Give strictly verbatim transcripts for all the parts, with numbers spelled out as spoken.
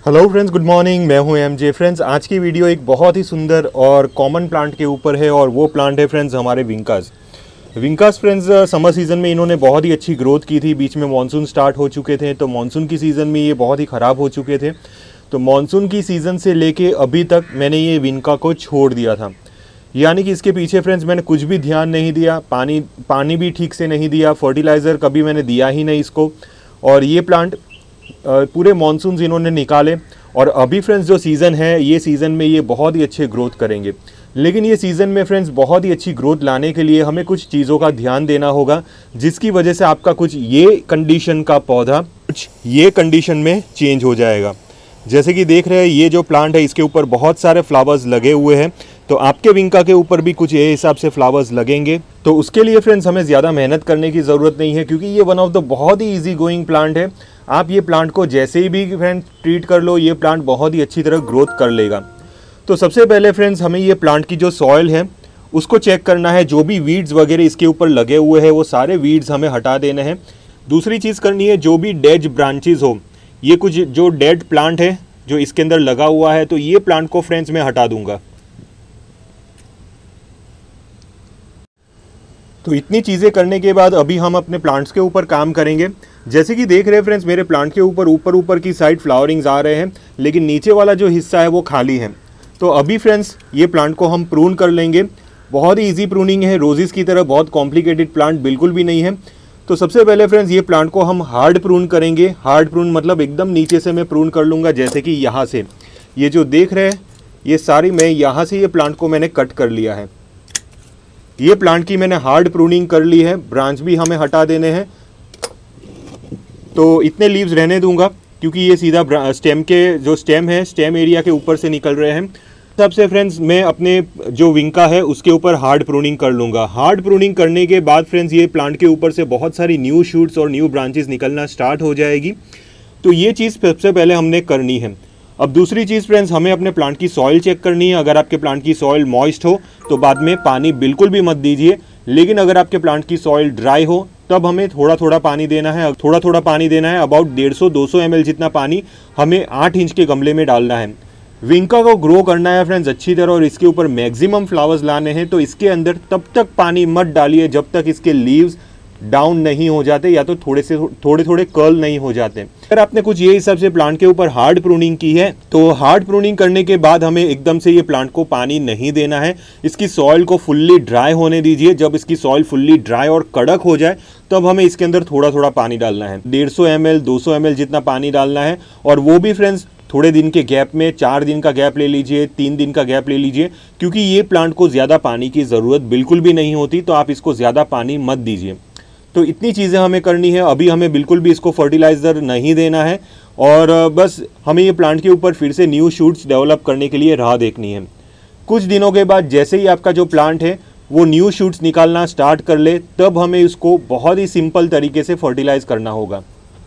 Hello friends, good morning. मैं हूं MJ. Friends, आज की वीडियो एक बहुत ही सुंदर और कॉमन प्लांट के ऊपर है और वो प्लांट है फ्रेंड्स हमारे vincas. Vincas friends summer season में इन्होंने बहुत ही अच्छी ग्रोथ की थी। बीच में मानसून स्टार्ट हो चुके थे, तो मानसून की सीज़न में ये बहुत ही ख़राब हो चुके थे। तो मानसून की सीज़न से लेके अभी तक मैंने ये विंका को छोड़ दिया था, यानी कि इसके पीछे फ्रेंड्स मैंने कुछ भी ध्यान नहीं दिया, पानी पानी भी ठीक से नहीं दिया, फर्टिलाइज़र कभी मैंने दिया ही नहीं इसको। और ये प्लांट पूरे मानसून इन्होंने निकाले और अभी फ्रेंड्स जो सीज़न है, ये सीज़न में ये बहुत ही अच्छे ग्रोथ करेंगे। लेकिन ये सीज़न में फ्रेंड्स बहुत ही अच्छी ग्रोथ लाने के लिए हमें कुछ चीज़ों का ध्यान देना होगा, जिसकी वजह से आपका कुछ ये कंडीशन का पौधा कुछ ये कंडीशन में चेंज हो जाएगा। जैसे कि देख रहे हैं, ये जो प्लांट है इसके ऊपर बहुत सारे फ्लावर्स लगे हुए हैं, तो आपके विंका के ऊपर भी कुछ ये हिसाब से फ्लावर्स लगेंगे। तो उसके लिए फ्रेंड्स हमें ज़्यादा मेहनत करने की ज़रूरत नहीं है, क्योंकि ये वन ऑफ द बहुत ही इजी गोइंग प्लांट है। आप ये प्लांट को जैसे ही भी फ्रेंड्स ट्रीट कर लो, ये प्लांट बहुत ही अच्छी तरह ग्रोथ कर लेगा। तो सबसे पहले फ्रेंड्स हमें ये प्लांट की जो सॉइल है उसको चेक करना है। जो भी वीड्स वगैरह इसके ऊपर लगे हुए हैं वो सारे वीड्स हमें हटा देने हैं। दूसरी चीज़ करनी है, जो भी डेड ब्रांचेज हो, ये कुछ जो डेड प्लांट है जो इसके अंदर लगा हुआ है, तो ये प्लांट को फ्रेंड्स मैं हटा दूंगा। तो इतनी चीज़ें करने के बाद अभी हम अपने प्लांट्स के ऊपर काम करेंगे। जैसे कि देख रहे हैं फ्रेंड्स, मेरे प्लांट के ऊपर ऊपर ऊपर की साइड फ्लावरिंग्स आ रहे हैं, लेकिन नीचे वाला जो हिस्सा है वो खाली है। तो अभी फ्रेंड्स ये प्लांट को हम प्रून कर लेंगे। बहुत ही ईजी प्रूनिंग है, रोजेस की तरह बहुत कॉम्प्लिकेटेड प्लांट बिल्कुल भी नहीं है। तो सबसे पहले फ्रेंड्स ये प्लांट को हम हार्ड प्रून करेंगे। हार्ड प्रून मतलब एकदम नीचे से मैं प्रून कर लूँगा। जैसे कि यहाँ से ये जो देख रहे हैं, ये सारी मैं यहाँ से ये प्लांट को मैंने कट कर लिया है। ये प्लांट की मैंने हार्ड प्रूनिंग कर ली है। ब्रांच भी हमें हटा देने हैं, तो इतने लीव्स रहने दूंगा, क्योंकि ये सीधा स्टेम के जो स्टेम है स्टेम एरिया के ऊपर से निकल रहे हैं। सबसे फ्रेंड्स मैं अपने जो विंका है उसके ऊपर हार्ड प्रूनिंग कर लूँगा। हार्ड प्रूनिंग करने के बाद फ्रेंड्स ये प्लांट के ऊपर से बहुत सारी न्यू शूट्स और न्यू ब्रांचेस निकलना स्टार्ट हो जाएगी। तो ये चीज़ सबसे पहले हमने करनी है। अब दूसरी चीज़ फ्रेंड्स, हमें अपने प्लांट की सॉइल चेक करनी है। अगर आपके प्लांट की सॉइल मॉइस्ट हो तो बाद में पानी बिल्कुल भी मत दीजिए, लेकिन अगर आपके प्लांट की सॉइल ड्राई हो तब हमें थोड़ा थोड़ा पानी देना है। थोड़ा थोड़ा पानी देना है, अबाउट डेढ़ सौ दो सौ एम एल जितना पानी हमें आठ इंच के गमले में डालना है। विंका को ग्रो करना है फ्रेंड्स अच्छी तरह और इसके ऊपर मैक्सिमम फ्लावर्स लाने हैं, तो इसके अंदर तब तक पानी मत डालिए जब तक इसके लीव्स डाउन नहीं हो जाते, या तो थोड़े से थोड़े थोड़े कर्ल नहीं हो जाते। अगर आपने कुछ ये हिसाब से प्लांट के ऊपर हार्ड प्रूनिंग की है, तो हार्ड प्रूनिंग करने के बाद हमें एकदम से ये प्लांट को पानी नहीं देना है। इसकी सॉइल को फुल्ली ड्राई होने दीजिए। जब इसकी सॉइल फुल्ली ड्राई और कड़क हो जाए तब हमें इसके अंदर थोड़ा थोड़ा पानी डालना है। डेढ़ सौ एम एल दो सौ एम एल जितना पानी डालना है, और वो भी फ्रेंड्स थोड़े दिन के गैप में, चार दिन का गैप ले लीजिए, तीन दिन का गैप ले लीजिए, क्योंकि ये प्लांट को ज़्यादा पानी की ज़रूरत बिल्कुल भी नहीं होती, तो आप इसको ज़्यादा पानी मत दीजिए। तो इतनी चीज़ें हमें करनी है। अभी हमें बिल्कुल भी इसको फर्टिलाइज़र नहीं देना है, और बस हमें ये प्लांट के ऊपर फिर से न्यू शूट्स डेवलप करने के लिए राह देखनी है। कुछ दिनों के बाद जैसे ही आपका जो प्लांट है वो न्यू शूट्स निकालना स्टार्ट कर ले, तब हमें इसको बहुत ही सिंपल तरीके से फर्टिलाइज करना होगा।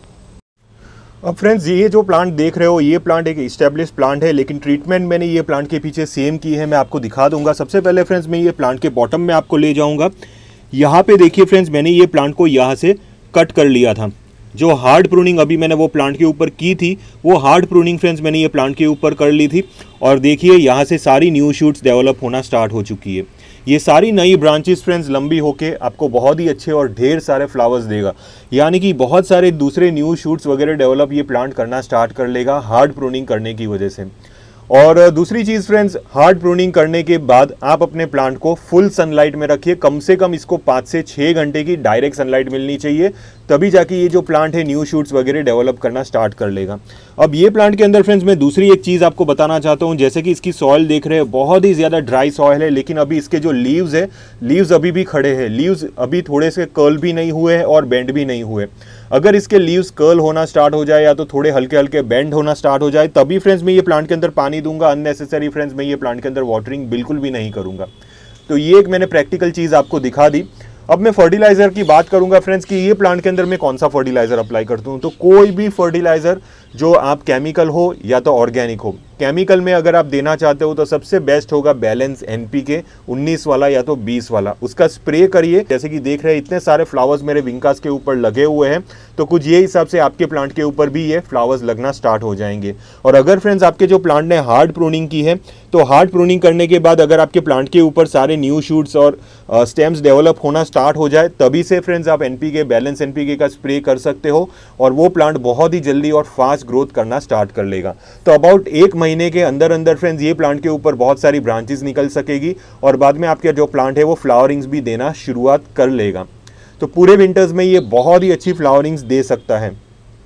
अब फ्रेंड्स ये जो प्लांट देख रहे हो, ये प्लांट एक इस्टेब्लिश प्लांट है, लेकिन ट्रीटमेंट मैंने ये प्लांट के पीछे सेम की है। मैं आपको दिखा दूंगा। सबसे पहले फ्रेंड्स मैं ये प्लांट के बॉटम में आपको ले जाऊंगा। यहाँ पे देखिए फ्रेंड्स, मैंने ये प्लांट को यहाँ से कट कर लिया था। जो हार्ड प्रूनिंग अभी मैंने वो प्लांट के ऊपर की थी, वो हार्ड प्रूनिंग फ्रेंड्स मैंने ये प्लांट के ऊपर कर ली थी, और देखिए यहाँ से सारी न्यू शूट्स डेवलप होना स्टार्ट हो चुकी है। ये सारी नई ब्रांचेस फ्रेंड्स लंबी होके आपको बहुत ही अच्छे और ढेर सारे फ्लावर्स देगा, यानी कि बहुत सारे दूसरे न्यू शूट्स वगैरह डेवलप ये प्लांट करना स्टार्ट कर लेगा हार्ड प्रूनिंग करने की वजह से। और दूसरी चीज़ फ्रेंड्स, हार्ड प्रूनिंग करने के बाद आप अपने प्लांट को फुल सनलाइट में रखिए। कम से कम इसको पाँच से छः घंटे की डायरेक्ट सनलाइट मिलनी चाहिए, तभी जाके ये जो प्लांट है न्यू शूट्स वगैरह डेवलप करना स्टार्ट कर लेगा। अब ये प्लांट के अंदर फ्रेंड्स मैं दूसरी एक चीज़ आपको बताना चाहता हूँ। जैसे कि इसकी सॉइल देख रहे हैं, बहुत ही ज़्यादा ड्राई सॉइल है, लेकिन अभी इसके जो लीव्स है, लीव्स अभी भी खड़े हैं। लीव्स अभी थोड़े से कर्ल भी नहीं हुए हैं और बेंड भी नहीं हुए। अगर इसके लीव्स कर्ल होना स्टार्ट हो जाए या तो थोड़े हल्के हल्के बेंड होना स्टार्ट हो जाए, तभी फ्रेंड्स मैं ये प्लांट के अंदर पानी दूंगा। अननेसेसरी फ्रेंड्स मैं ये प्लांट के अंदर वाटरिंग बिल्कुल भी नहीं करूंगा। तो ये एक मैंने प्रैक्टिकल चीज़ आपको दिखा दी। अब मैं फर्टिलाइज़र की बात करूंगा फ्रेंड्स कि ये प्लांट के अंदर मैं कौन सा फर्टिलाइज़र अप्लाई करता हूँ। तो कोई भी फर्टिलाइज़र जो आप केमिकल हो या तो ऑर्गेनिक हो। केमिकल में अगर आप देना चाहते हो तो सबसे बेस्ट होगा बैलेंस एनपीके उन्नीस वाला या तो बीस वाला, उसका स्प्रे करिए। जैसे कि देख रहे हैं इतने सारे फ्लावर्स मेरे विंकास के ऊपर लगे हुए हैं, तो कुछ ये हिसाब से आपके प्लांट के ऊपर भी ये फ्लावर्स लगना स्टार्ट हो जाएंगे। और अगर फ्रेंड्स आपके जो प्लांट ने हार्ड प्रूनिंग की है, तो हार्ड प्रूनिंग करने के बाद अगर आपके प्लांट के ऊपर सारे न्यू शूट्स और स्टेम्स डेवलप होना स्टार्ट हो जाए, तभी से फ्रेंड्स आप एनपीके बैलेंस एनपीके का स्प्रे कर सकते हो और वो प्लांट बहुत ही जल्दी और फास्ट ग्रोथ करना स्टार्ट कर लेगा। तो अबाउट एक महीने के अंदर अंदर फ्रेंड्स ये प्लांट के ऊपर बहुत सारी ब्रांचेस निकल सकेगी और बाद में आपका जो प्लांट है वो फ्लावरिंग्स भी देना शुरुआत कर लेगा। तो पूरे विंटर्स में ये बहुत ही अच्छी फ्लावरिंग्स दे सकता है।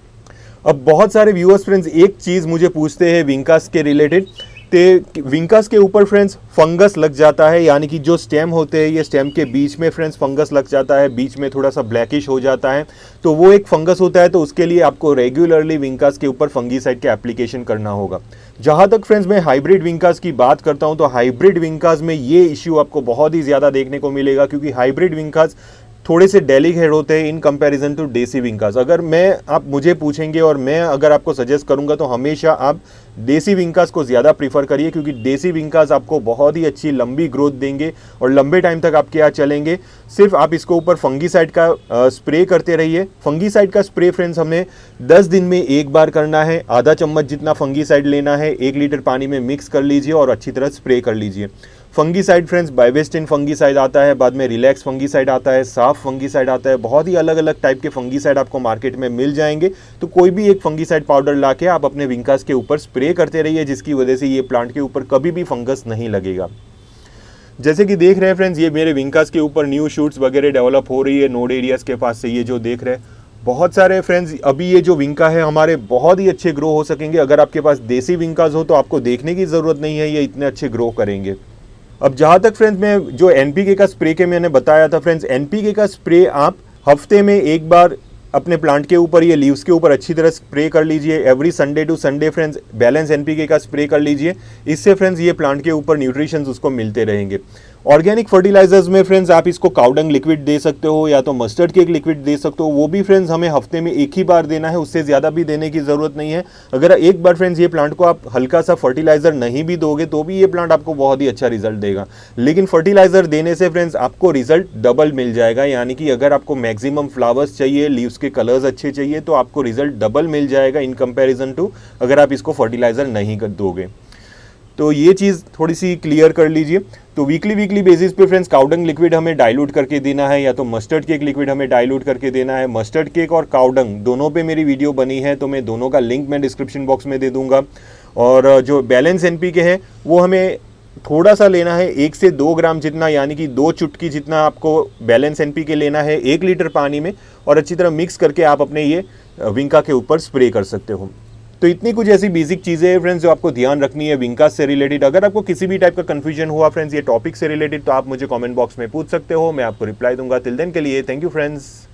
अब बहुत सारे व्यूअर्स फ्रेंड्स एक चीज़ मुझे पूछते हैं विंकास के रिलेटेड, ते विंकास के ऊपर फ्रेंड्स फंगस लग जाता है, यानी कि जो स्टेम होते हैं ये स्टेम के बीच में फ्रेंड्स फंगस लग जाता है, बीच में थोड़ा सा ब्लैकिश हो जाता है, तो वो एक फंगस होता है। तो उसके लिए आपको रेगुलरली विंकास के ऊपर फंगीसाइड के एप्लीकेशन करना होगा। जहाँ तक फ्रेंड्स मैं हाइब्रिड विंकास की बात करता हूँ, तो हाइब्रिड विंकास में ये इश्यू आपको बहुत ही ज़्यादा देखने को मिलेगा, क्योंकि हाइब्रिड विंकास थोड़े से डेलिकेट होते हैं इन कंपैरिजन टू देसी विंकास। अगर मैं आप मुझे पूछेंगे और मैं अगर आपको सजेस्ट करूंगा तो हमेशा आप देसी विंकास को ज़्यादा प्रीफर करिए, क्योंकि देसी विंकास आपको बहुत ही अच्छी लंबी ग्रोथ देंगे और लंबे टाइम तक आपके यहाँ चलेंगे। सिर्फ आप इसको ऊपर फंगीसाइड का आ, स्प्रे करते रहिए। फंगीसाइड का स्प्रे फ्रेंड्स हमें दस दिन में एक बार करना है। आधा चम्मच जितना फंगीसाइड लेना है, एक लीटर पानी में मिक्स कर लीजिए और अच्छी तरह स्प्रे कर लीजिए। फंगीसाइड फ्रेंड्स बाइवेस्टिन फंगीसाइड आता है, बाद में रिलैक्स फंगीसाइड आता है, साफ फंगीसाइड आता है, बहुत ही अलग अलग टाइप के फंगीसाइड आपको मार्केट में मिल जाएंगे। तो कोई भी एक फंगीसाइड पाउडर लाके आप अपने विंकास के ऊपर स्प्रे करते रहिए, जिसकी वजह से ये प्लांट के ऊपर कभी भी फंगस नहीं लगेगा। जैसे कि देख रहे हैं फ्रेंड्स, ये मेरे विंकास के ऊपर न्यू शूट्स वगैरह डेवलप हो रही है नोड एरियाज के पास से। ये जो देख रहे हैं बहुत सारे फ्रेंड्स, अभी ये जो विंका है हमारे बहुत ही अच्छे ग्रो हो सकेंगे। अगर आपके पास देसी विंकास हो तो आपको देखने की ज़रूरत नहीं है, ये इतने अच्छे ग्रो करेंगे। अब जहाँ तक फ्रेंड्स मैं जो एनपीके का स्प्रे के मैंने बताया था फ्रेंड्स, एनपीके का स्प्रे आप हफ्ते में एक बार अपने प्लांट के ऊपर, ये लीव्स के ऊपर अच्छी तरह स्प्रे कर लीजिए। Every Sunday to Sunday friends balance NPK का स्प्रे कर लीजिए। इससे फ्रेंड्स ये प्लांट के ऊपर न्यूट्रिशंस उसको मिलते रहेंगे। ऑर्गेनिक फर्टिलाइजर्स में फ्रेंड्स आप इसको काउडंग लिक्विड दे सकते हो या तो मस्टर्ड केक लिक्विड दे सकते हो। वो भी फ्रेंड्स हमें हफ्ते में एक ही बार देना है, उससे ज़्यादा भी देने की ज़रूरत नहीं है। अगर एक बार फ्रेंड्स ये प्लांट को आप हल्का सा फर्टिलाइजर नहीं भी दोगे तो भी ये प्लांट आपको बहुत ही अच्छा रिजल्ट देगा। लेकिन फर्टिलाइजर देने से फ्रेंड्स आपको रिजल्ट डबल मिल जाएगा, यानी कि अगर आपको मैक्सिमम फ्लावर्स चाहिए, लीव्स के कलर्स अच्छे चाहिए, तो आपको रिजल्ट डबल मिल जाएगा इन कंपेरिजन टू अगर आप इसको फर्टिलाइजर नहीं कर दोगे। तो ये चीज़ थोड़ी सी क्लियर कर लीजिए। तो वीकली वीकली बेसिस पे फ्रेंड्स काउडंग लिक्विड हमें डाइल्यूट करके देना है या तो मस्टर्ड केक लिक्विड हमें डाइल्यूट करके देना है। मस्टर्ड केक और काउडंग दोनों पे मेरी वीडियो बनी है, तो मैं दोनों का लिंक मैं डिस्क्रिप्शन बॉक्स में दे दूंगा। और जो बैलेंस एनपीके है वो हमें थोड़ा सा लेना है, एक से दो ग्राम जितना, यानी कि दो चुटकी जितना आपको बैलेंस एनपीके लेना है एक लीटर पानी में, और अच्छी तरह मिक्स करके आप अपने ये विंका के ऊपर स्प्रे कर सकते हो। तो इतनी कुछ ऐसी बेसिक चीज़ें हैं फ्रेंड्स जो आपको ध्यान रखनी है विंकास से रिलेटेड। अगर आपको किसी भी टाइप का कंफ्यूजन हुआ फ्रेंड्स ये टॉपिक से रिलेटेड, तो आप मुझे कमेंट बॉक्स में पूछ सकते हो, मैं आपको रिप्लाई दूंगा। टिल देन के लिए थैंक यू फ्रेंड्स।